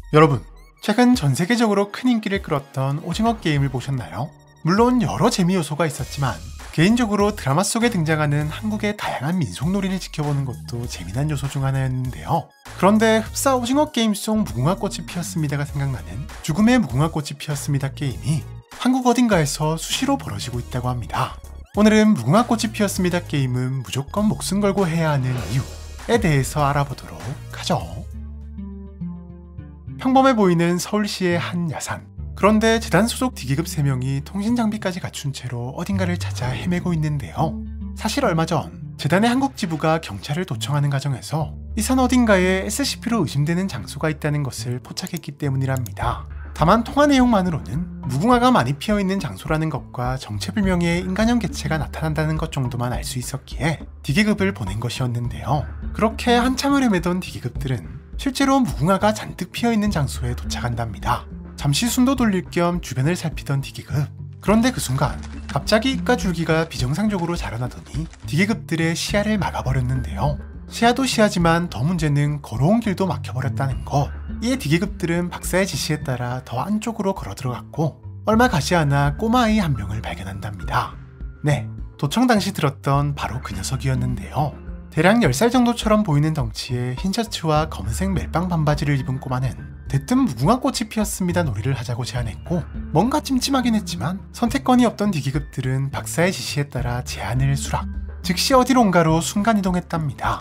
여러분, 최근 전 세계적으로 큰 인기를 끌었던 오징어 게임을 보셨나요? 물론 여러 재미 요소가 있었지만 개인적으로 드라마 속에 등장하는 한국의 다양한 민속놀이를 지켜보는 것도 재미난 요소 중 하나였는데요. 그런데 흡사 오징어 게임 속 무궁화꽃이 피었습니다가 생각나는 죽음의 무궁화꽃이 피었습니다 게임이 한국 어딘가에서 수시로 벌어지고 있다고 합니다. 오늘은 무궁화꽃이 피었습니다 게임은 무조건 목숨 걸고 해야 하는 이유에 대해서 알아보도록 하죠. 평범해 보이는 서울시의 한 야산. 그런데 재단 소속 D기급 3명이 통신장비까지 갖춘 채로 어딘가를 찾아 헤매고 있는데요. 사실 얼마 전 재단의 한국지부가 경찰을 도청하는 과정에서 이 산 어딘가에 SCP로 의심되는 장소가 있다는 것을 포착했기 때문이랍니다. 다만 통화 내용만으로는 무궁화가 많이 피어있는 장소라는 것과 정체불명의 인간형 개체가 나타난다는 것 정도만 알 수 있었기에 D기급을 보낸 것이었는데요. 그렇게 한참을 헤매던 D기급들은 실제로 무궁화가 잔뜩 피어있는 장소에 도착한답니다. 잠시 숨도 돌릴 겸 주변을 살피던 D기급. 그런데 그 순간 갑자기 입과 줄기가 비정상적으로 자라나더니 D기급들의 시야를 막아버렸는데요. 시야도 시야지만 더 문제는 걸어온 길도 막혀버렸다는 것. 이에 D기급들은 박사의 지시에 따라 더 안쪽으로 걸어 들어갔고 얼마 가지 않아 꼬마아이 한 명을 발견한답니다. 네, 도청 당시 들었던 바로 그 녀석이었는데요. 대략 10살 정도처럼 보이는 덩치에 흰 셔츠와 검은색 멜빵 반바지를 입은 꼬마는 대뜸 무궁화꽃이 피었습니다 놀이를 하자고 제안했고 뭔가 찜찜하긴 했지만 선택권이 없던 D기급들은 박사의 지시에 따라 제안을 수락. 즉시 어디론가로 순간이동했답니다.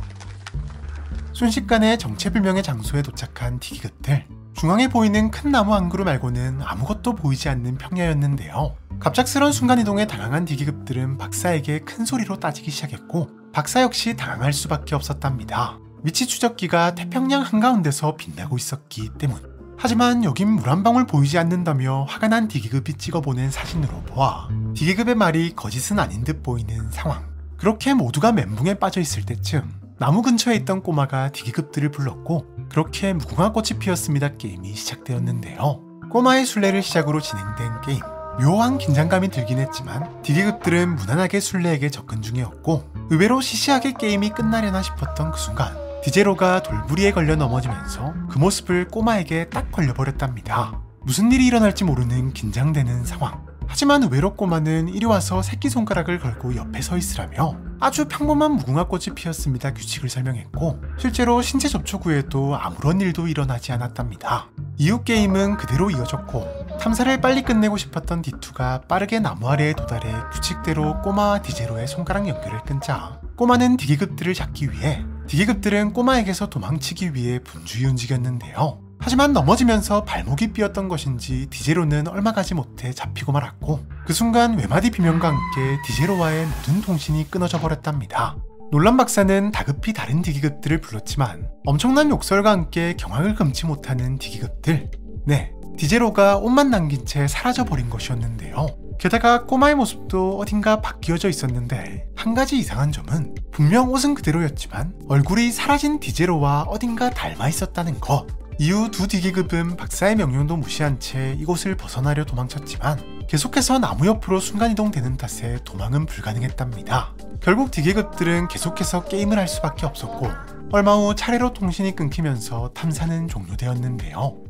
순식간에 정체불명의 장소에 도착한 D기급들. 중앙에 보이는 큰 나무 한 그루 말고는 아무것도 보이지 않는 평야였는데요. 갑작스런 순간이동에 당황한 D기급들은 박사에게 큰 소리로 따지기 시작했고 박사 역시 당황할 수밖에 없었답니다. 위치 추적기가 태평양 한가운데서 빛나고 있었기 때문. 하지만 여긴 물 한 방울 보이지 않는다며 화가 난 D기급이 찍어보낸 사진으로 보아 D기급의 말이 거짓은 아닌 듯 보이는 상황. 그렇게 모두가 멘붕에 빠져있을 때쯤 나무 근처에 있던 꼬마가 D기급들을 불렀고 그렇게 무궁화꽃이 피었습니다 게임이 시작되었는데요. 꼬마의 순례를 시작으로 진행된 게임. 묘한 긴장감이 들긴 했지만 D기급들은 무난하게 순례에게 접근 중이었고 의외로 시시하게 게임이 끝나려나 싶었던 그 순간 디제로가 돌부리에 걸려 넘어지면서 그 모습을 꼬마에게 딱 걸려버렸답니다. 무슨 일이 일어날지 모르는 긴장되는 상황. 하지만 의외로 꼬마는 이리 와서 새끼손가락을 걸고 옆에 서 있으라며 아주 평범한 무궁화꽃이 피었습니다 규칙을 설명했고 실제로 신체 접촉 후에도 아무런 일도 일어나지 않았답니다. 이후 게임은 그대로 이어졌고 탐사를 빨리 끝내고 싶었던 D2가 빠르게 나무 아래에 도달해 규칙대로 꼬마와 디제로의 손가락 연결을 끊자 꼬마는 D기급들을 잡기 위해 D기급들은 꼬마에게서 도망치기 위해 분주히 움직였는데요. 하지만 넘어지면서 발목이 삐었던 것인지 디제로는 얼마 가지 못해 잡히고 말았고 그 순간 외마디 비명과 함께 디제로와의 모든 통신이 끊어져 버렸답니다. 놀란 박사는 다급히 다른 D기급들을 불렀지만 엄청난 욕설과 함께 경악을 금치 못하는 D기급들. 네, 디제로가 옷만 남긴 채 사라져버린 것이었는데요. 게다가 꼬마의 모습도 어딘가 바뀌어져 있었는데 한 가지 이상한 점은 분명 옷은 그대로였지만 얼굴이 사라진 디제로와 어딘가 닮아 있었다는 것. 이후 두 D기급은 박사의 명령도 무시한 채 이곳을 벗어나려 도망쳤지만 계속해서 나무 옆으로 순간이동되는 탓에 도망은 불가능했답니다. 결국 D기급들은 계속해서 게임을 할 수밖에 없었고 얼마 후 차례로 통신이 끊기면서 탐사는 종료되었는데요.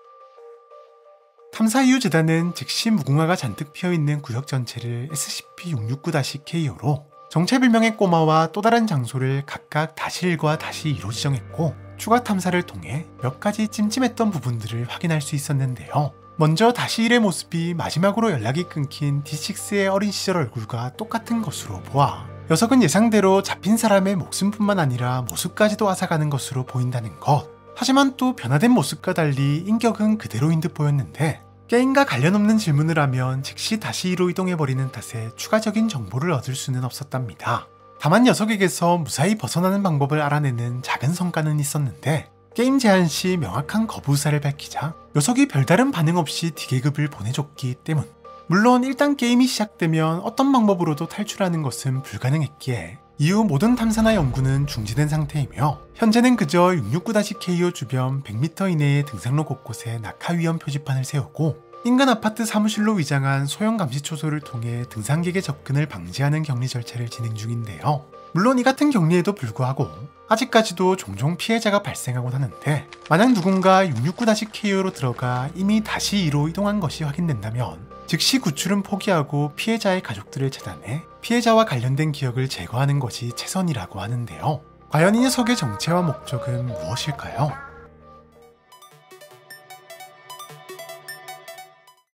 탐사 이후 재단은 즉시 무궁화가 잔뜩 피어있는 구역 전체를 SCP-669-KO로 정체불명의 꼬마와 또 다른 장소를 각각 -1과 -2로 지정했고 추가 탐사를 통해 몇 가지 찜찜했던 부분들을 확인할 수 있었는데요. 먼저 -1의 모습이 마지막으로 연락이 끊긴 D6의 어린 시절 얼굴과 똑같은 것으로 보아 녀석은 예상대로 잡힌 사람의 목숨뿐만 아니라 모습까지도 앗아가는 것으로 보인다는 것. 하지만 또 변화된 모습과 달리 인격은 그대로인 듯 보였는데 게임과 관련 없는 질문을 하면 즉시 -2로 이동해버리는 탓에 추가적인 정보를 얻을 수는 없었답니다. 다만 녀석에게서 무사히 벗어나는 방법을 알아내는 작은 성과는 있었는데 게임 제한 시 명확한 거부 의사를 밝히자 녀석이 별다른 반응 없이 D계급을 보내줬기 때문. 물론 일단 게임이 시작되면 어떤 방법으로도 탈출하는 것은 불가능했기에 이후 모든 탐사나 연구는 중지된 상태이며 현재는 그저 669-KO 주변 100m 이내의 등산로 곳곳에 낙하 위험 표지판을 세우고 인근 아파트 사무실로 위장한 소형 감시 초소를 통해 등산객의 접근을 방지하는 격리 절차를 진행 중인데요. 물론 이 같은 격리에도 불구하고 아직까지도 종종 피해자가 발생하곤 하는데, 만약 누군가 669-KO로 들어가 이미 다시 2로 이동한 것이 확인된다면 즉시 구출은 포기하고 피해자의 가족들을 차단해 피해자와 관련된 기억을 제거하는 것이 최선이라고 하는데요. 과연 이 녀석의 정체와 목적은 무엇일까요?